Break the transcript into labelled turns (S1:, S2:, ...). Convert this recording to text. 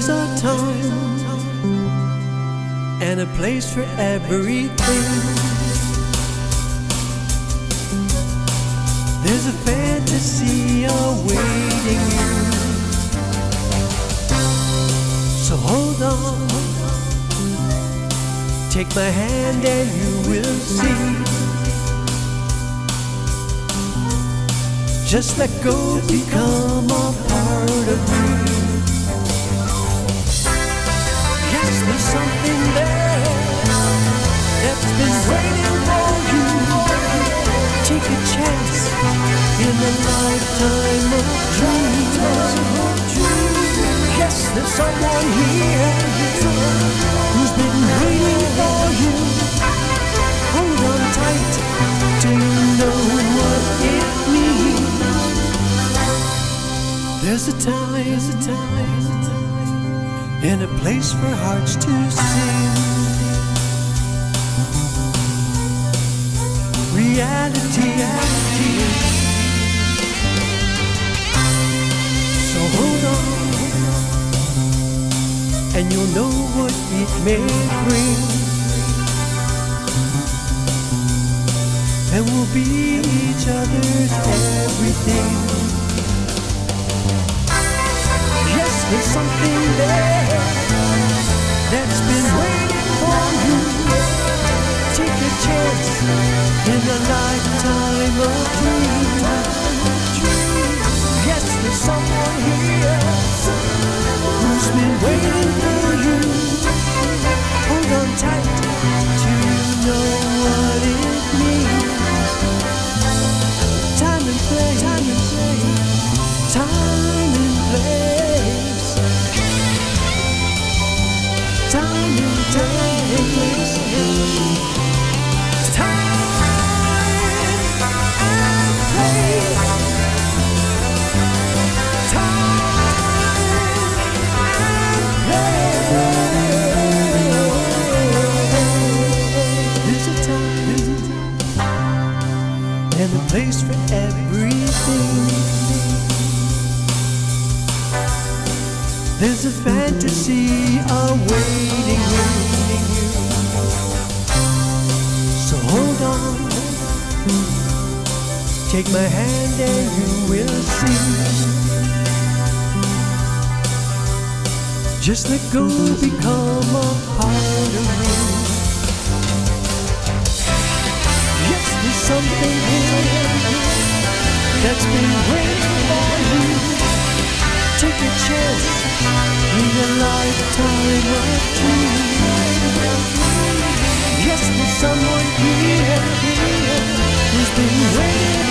S1: There's a time and a place for everything. There's a fantasy awaiting you. So hold on, take my hand and you will see. Just let go, become a part of me. Yes, there's something there that's been waiting for you. Take a chance in a lifetime of dreams. Yes, there's someone here who's been waiting for you. Hold on tight till you know what it means. There's a time and a place for hearts to sing. Reality. So hold on, and you'll know what it may bring. And we'll be each other's everything. Yes, there's something there that's been waiting for you. Take a chance in a lifetime of dreams. Yes, there's someone here who's been waiting for you. Hold on tight till you know what it means. Time and place, time and place, time and place, time and place, time and place, There's a time and a place for everything. There's a fantasy awaiting you. So hold on, take my hand and you will see. Just let go, become a part of me. Yes, there's something here that's been waiting for you. Take a chance in a lifetime of dreams. Yes, there's someone here who's been waiting